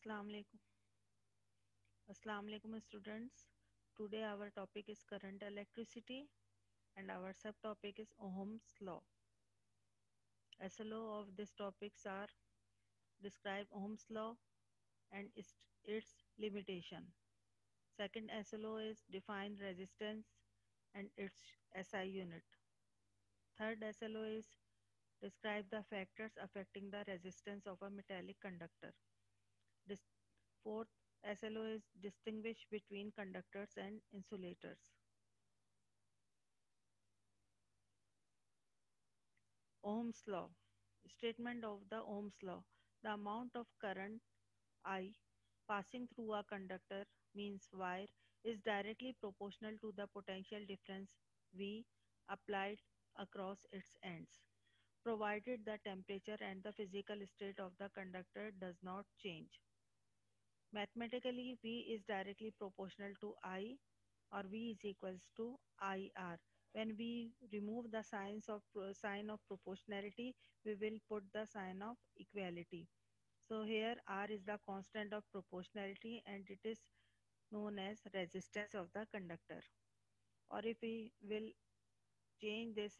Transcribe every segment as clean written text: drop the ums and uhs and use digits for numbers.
Assalamu alaikum. Assalamu alaikum students. Today our topic is current electricity and our subtopic is Ohm's law. SLO of these topics are describe Ohm's law and its limitation. Second SLO is define resistance and its SI unit. Third SLO is describe the factors affecting the resistance of a metallic conductor. Dis- Fourth SLO is distinguish between conductors and insulators. Ohm's law. Statement of the Ohm's law. The amount of current I passing through a conductor means wire is directly proportional to the potential difference V applied across its ends, provided the temperature and the physical state of the conductor does not change. Mathematically, V is directly proportional to I or V is equals to IR. When we remove the sign of proportionality, we will put the sign of equality. So here R is the constant of proportionality and it is known as resistance of the conductor. Or if we will change this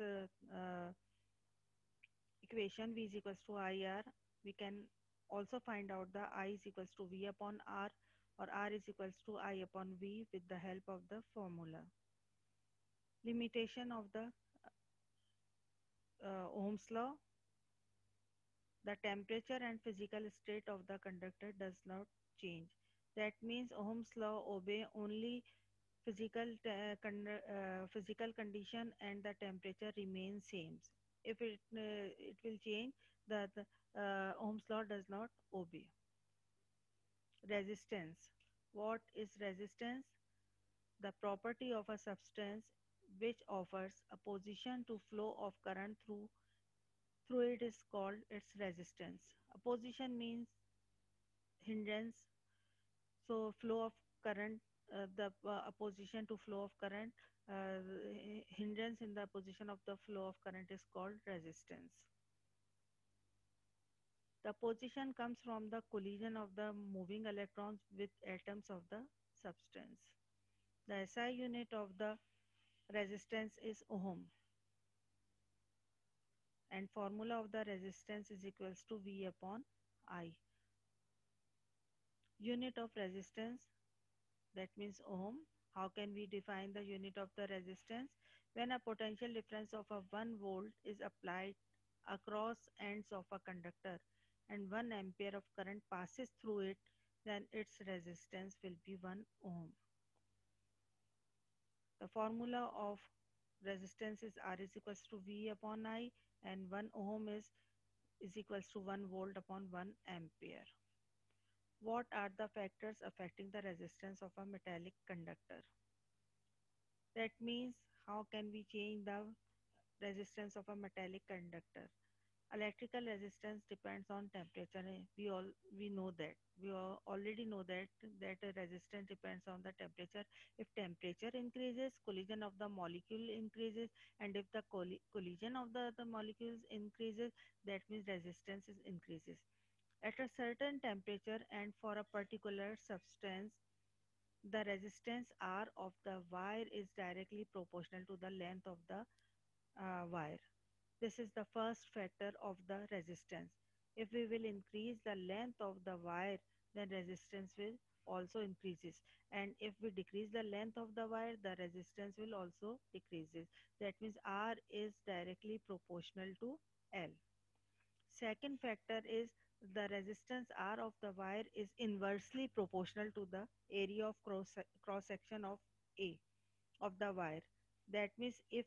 equation V is equals to IR, we can also find out the I is equals to V upon R or R is equals to I upon V with the help of the formula. Limitation of the Ohm's law. The temperature and physical state of the conductor does not change. That means Ohm's law obey only physical condition and the temperature remains same. If it will change, the Ohm's law does not obey. Resistance. What is resistance? The property of a substance which offers a position to flow of current through it is called its resistance. Opposition means hindrance. So flow of current, the opposition to flow of current, hindrance in the position of the flow of current is called resistance. The position comes from the collision of the moving electrons with atoms of the substance. The SI unit of the resistance is ohm and formula of the resistance is equals to V upon I. Unit of resistance, that means ohm. How can we define the unit of the resistance? When a potential difference of a 1 volt is applied across ends of a conductor and 1 ampere of current passes through it, then its resistance will be 1 ohm. The formula of resistance is R is equals to V upon I and 1 ohm is equals to 1 volt upon 1 ampere. What are the factors affecting the resistance of a metallic conductor? That means how can we change the resistance of a metallic conductor? Electrical resistance depends on temperature. We know that. Already know that resistance depends on the temperature. If temperature increases, collision of the molecule increases, and if the collision of the molecules increases, that means resistance is increases. At a certain temperature and for a particular substance, the resistance R of the wire is directly proportional to the length of the wire. This is the first factor of the resistance. If we will increase the length of the wire, then resistance will also increases. And if we decrease the length of the wire, the resistance will also decreases. That means R is directly proportional to L. Second factor is the resistance R of the wire is inversely proportional to the area of cross section of A of the wire. That means if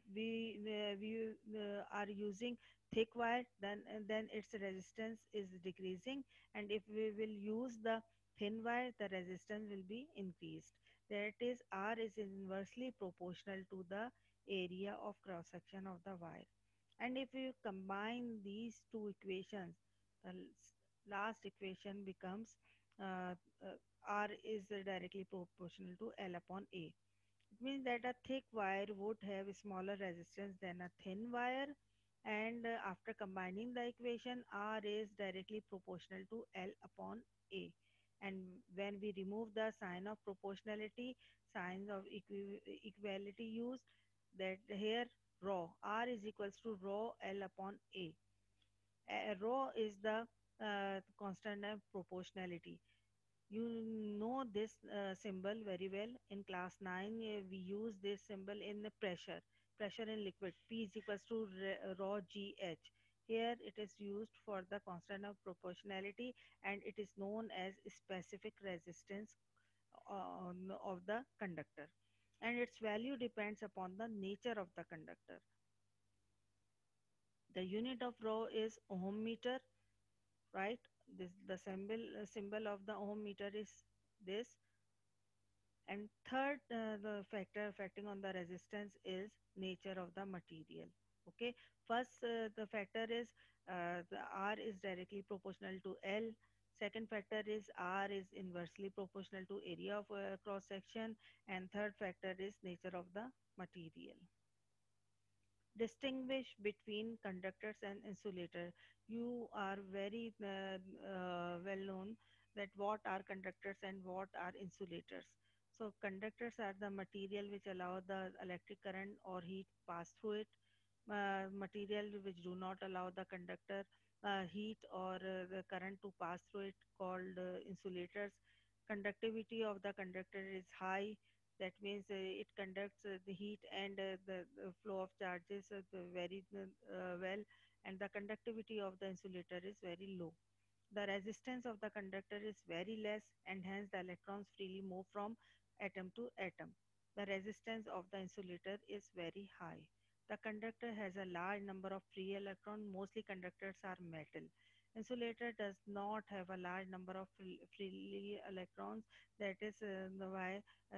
we are using thick wire, then its resistance is decreasing, and if we will use the thin wire, the resistance will be increased. That is, R is inversely proportional to the area of cross section of the wire. And if you combine these two equations, the last equation becomes uh, R is directly proportional to L upon A. It means that a thick wire would have smaller resistance than a thin wire, And after combining the equation, R is directly proportional to L upon A. And when we remove the sign of proportionality, signs of equality used, that here rho R is equals to rho L upon A. Rho is the constant of proportionality. You know this symbol very well. In class 9, we use this symbol in the pressure in liquid. P is equals to rho GH. Here it is used for the constant of proportionality, and it is known as specific resistance of the conductor. And its value depends upon the nature of the conductor. The unit of rho is ohm meter, right? This the symbol of the ohm meter is this. And third, the factor affecting on the resistance is nature of the material. Okay, first the factor is the R is directly proportional to L. Second factor is R is inversely proportional to area of cross section, and third factor is nature of the material. Distinguish between conductors and insulator. You are very well known that what are conductors and what are insulators. So conductors are the material which allow the electric current or heat pass through it. Material which do not allow the conductor heat or the current to pass through it called insulators. Conductivity of the conductor is high. That means it conducts the heat and the flow of charges very well, and the conductivity of the insulator is very low. The resistance of the conductor is very less, and hence the electrons freely move from atom to atom. The resistance of the insulator is very high. The conductor has a large number of free electrons. Mostly conductors are metal. Insulator does not have a large number of free electrons. That is why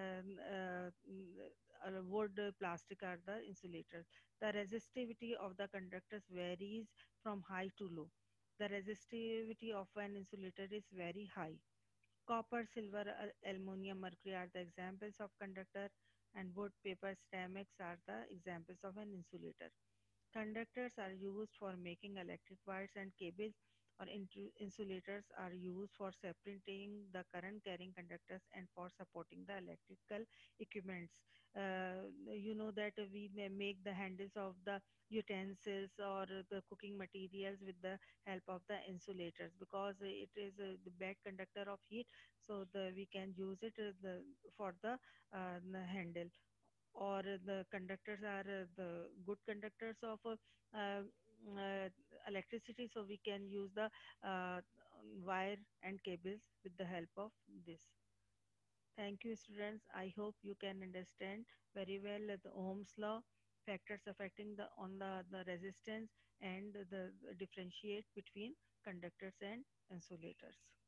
wood, plastic are the insulators. The resistivity of the conductors varies from high to low. The resistivity of an insulator is very high. Copper, silver, aluminum, mercury are the examples of conductor, and wood, paper, ceramics are the examples of an insulator. Conductors are used for making electric wires and cables, or insulators are used for separating the current carrying conductors and for supporting the electrical equipments. You know that we may make the handles of the utensils or the cooking materials with the help of the insulators, because it is the bad conductor of heat, so we can use it for the handle. Or the conductors are the good conductors of uh, electricity, so we can use the uh, wire and cables with the help of this. Thank you, students. I hope you can understand very well the Ohm's law, factors affecting the resistance, and the differentiate between conductors and insulators.